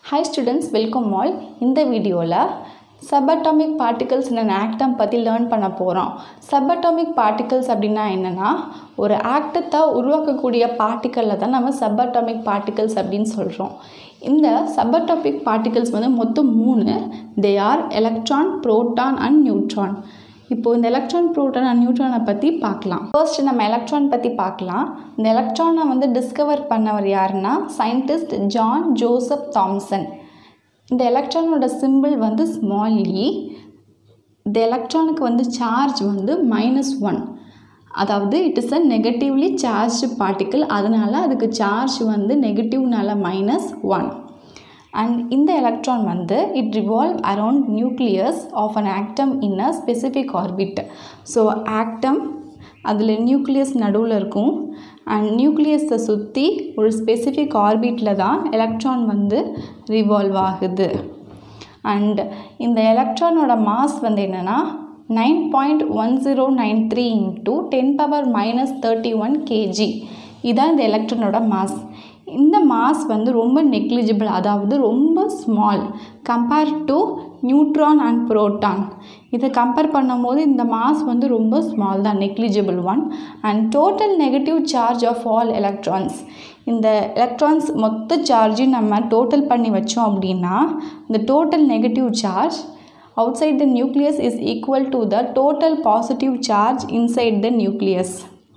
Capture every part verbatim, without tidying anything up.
Hi students, welcome all. இந்த வீடியோல subatomic particles in an atom பத்தி learn பண்ண போறோம். Subatomic particles அப்படினா என்னன்னா ஒரு ஆட்டத்தை உருவாக்கக்கூடிய பார்ட்டிக்கல்ல தான் நம்ம subatomic particles அப்படினு சொல்றோம். இந்த subatomic particles வந்து மொத்தம் மூணு. They are electron, proton and neutron. இப்போ இந்த எலக்ட்ரான் புரோட்டான் அண்ட் நியூட்ரானை பற்றி பார்க்கலாம். ஃபர்ஸ்ட் நம்ம எலக்ட்ரான் பற்றி பார்க்கலாம். இந்த எலக்ட்ரானை வந்து டிஸ்கவர் பண்ணவர் யாருன்னா சயின்டிஸ்ட் ஜான் ஜோசப் தாம்சன். இந்த எலக்ட்ரானோட சிம்பிள் வந்து ஸ்மால் இ. இந்த எலக்ட்ரானுக்கு வந்து சார்ஜ் வந்து மைனஸ் ஒன், அதாவது it is a negatively charged particle. அதனால அதுக்கு சார்ஜ் வந்து நெகட்டிவ்னால minus one. And in the electron வந்து it revolve around nucleus of an atom in a specific orbit. So atom அதில் nucleus நடுவில் இருக்கும் and nucleus சுற்றி ஒரு specific orbitல தான் electron வந்து revolve ஆகுது. And இந்த electronோட mass வந்து என்னன்னா nine point one zero nine three into ten power minus thirty-one kilograms. இதான் இந்த electronோட mass. இந்த மாஸ் வந்து ரொம்ப நெக்லிஜிபிள், அதாவது ரொம்ப small compare to neutron and proton. இதை கம்பேர் பண்ணும்போது இந்த மாஸ் வந்து ரொம்ப ஸ்மால் தான், negligible one. And total negative charge of all electrons, இந்த எலக்ட்ரான்ஸ் மொத்த சார்ஜையும் நம்ம டோட்டல் பண்ணி வச்சோம் அப்படின்னா இந்த total negative charge outside the nucleus is equal to the total positive charge inside the nucleus.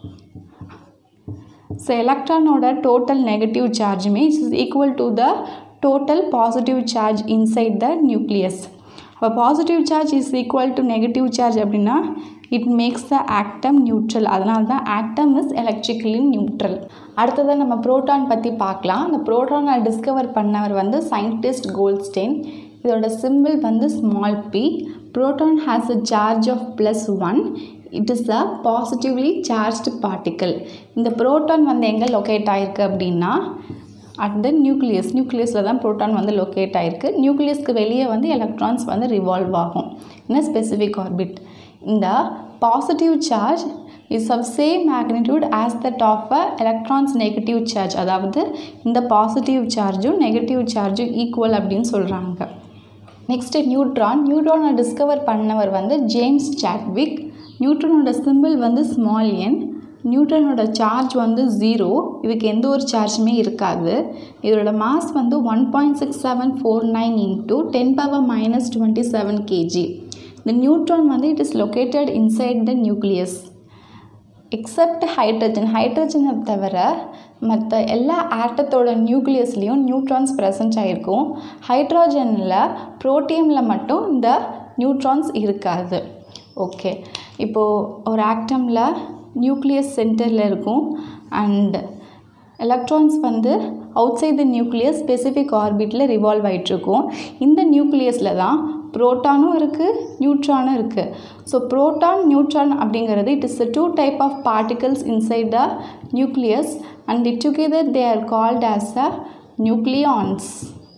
So electron oda total negative charge means is equal to the total positive charge inside the nucleus. A positive charge is equal to negative charge அப்படினா it makes the atom neutral. அதனால தான் atom is electrically neutral. அடுத்ததா நம்ம proton பத்தி பார்க்கலாம். அந்த புரோட்டானை discover பண்ணவர் வந்து சயின்டிஸ்ட் கோல்ட்ஸ்டெயின். இதோட சிம்பிள் வந்து small p. Proton has a charge of plus one. It is a positively charged particle. இந்த புரோட்டான் வந்து எங்கே லொக்கேட் ஆகிருக்கு அப்படின்னா அட் த நியூக்ளியஸ். நியூக்ளியஸில் தான் புரோட்டான் வந்து லொக்கேட் ஆகிருக்கு. நியூக்ளியஸ்க்கு வெளியே வந்து எலக்ட்ரான்ஸ் வந்து ரிவால்வ் ஆகும் இன் ஸ்பெசிஃபிக் ஆர்பிட். இந்த positive charge is of same magnitude as that of a electrons negative charge. அதாவது இந்த பாசிட்டிவ் சார்ஜும் நெகட்டிவ் சார்ஜும் ஈக்குவல் அப்படின்னு சொல்கிறாங்க. Next neutron. நியூட்ரானை டிஸ்கவர் பண்ணவர் வந்து ஜேம்ஸ் சாட்விக். நியூட்ரானோட சிம்பிள் வந்து ஸ்மால் என். நியூட்ரானோட சார்ஜ் வந்து ஜீரோ, இதுக்கு எந்த ஒரு சார்ஜுமே இருக்காது. இதோட மாஸ் வந்து one point six seven four nine into ten power minus twenty seven KG. இந்த நியூட்ரான் வந்து it is located inside the nucleus except hydrogen. ஹைட்ரஜனை தவிர மற்ற எல்லா ஆட்டத்தோட நியூக்ளியஸ்லேயும் நியூட்ரான்ஸ் ப்ரெசன்ட் ஆகிருக்கும். ஹைட்ரோஜனில் புரோட்டியமில் மட்டும் இந்த நியூட்ரான்ஸ் இருக்காது. ஓகே, இப்போது ஒரு ஆட்டமில் நியூக்ளியஸ் சென்டரில் இருக்கும் அண்ட் எலக்ட்ரான்ஸ் வந்து அவுட்சைட் த நியூக்ளியஸ் ஸ்பெசிஃபிக் ஆர்பிட்டில் ரிவால்வ் ஆகிட்ருக்கும். இந்த நியூக்ளியஸில் தான் புரோட்டானும் இருக்குது, நியூட்ரானும் இருக்குது. ஸோ புரோட்டான் நியூட்ரான் அப்படிங்கிறது it is a two type of particles inside the nucleus and it together they are called as a nucleons.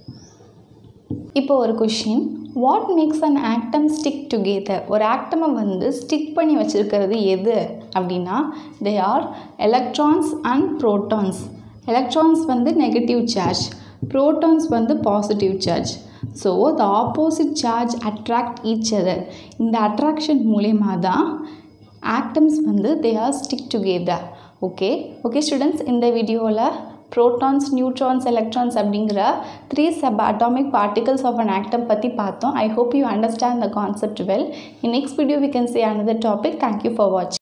இப்போ ஒரு question, what makes an atom stick together? ஒரு ஆட்டமை வந்து ஸ்டிக் பண்ணி வச்சுருக்கிறது எது அப்படின்னா they are electrons and protons. Electrons வந்து நெகட்டிவ் சார்ஜ், ப்ரோட்டான்ஸ் வந்து positive charge. So the opposite charge attract each other. இந்த அட்ராக்ஷன் மூலயமா தான் ஆட்டம்ஸ் வந்து they are stick together. Okay okay students, இந்த வீடியோவில் protons, neutrons, electrons அப்படிங்கிற three subatomic particles of an atom பற்றி பார்த்தோம். I hope you understand the concept well. In next video we can see another topic. Thank you for watching.